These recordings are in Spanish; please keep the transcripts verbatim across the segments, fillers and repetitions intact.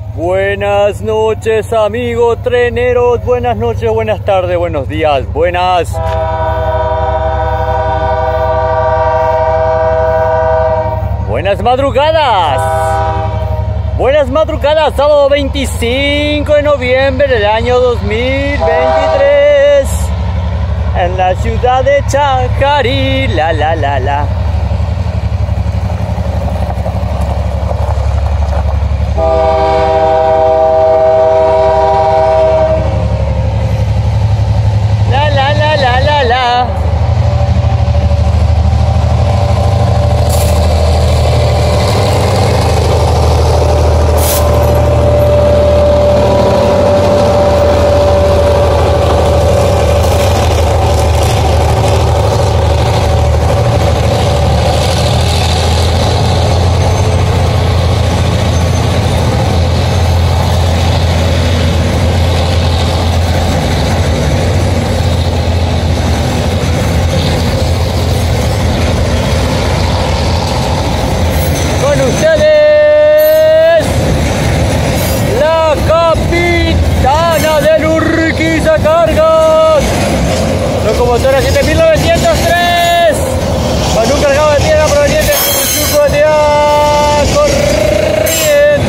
Buenas noches, amigos treneros. Buenas noches, buenas tardes, buenos días, buenas. Buenas madrugadas. Buenas madrugadas, sábado veinticinco de noviembre del año dos mil veintitrés. En la ciudad de Chajarí, la la la la. La la la la la la. Ustedes, la capitana del Urquiza Cargas, locomotora siete mil novecientos tres, con un cargado de tierra proveniente de Chuchuco de Corrientes.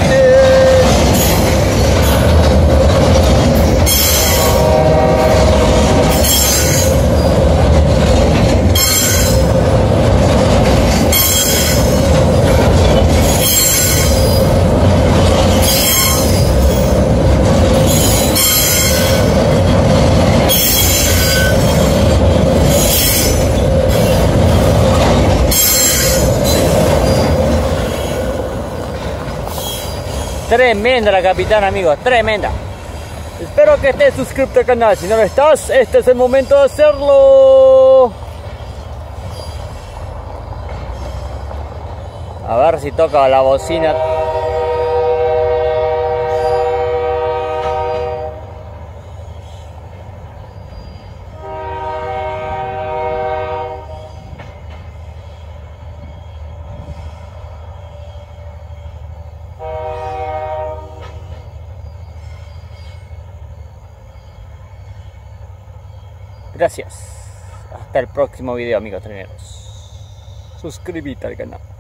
Tremenda la capitana, amigos, tremenda. Espero que estés suscrito al canal. Si no lo estás, este es el momento de hacerlo. A ver si toca la bocina. Gracias. Hasta el próximo video, amigos treneros. Suscríbete al canal.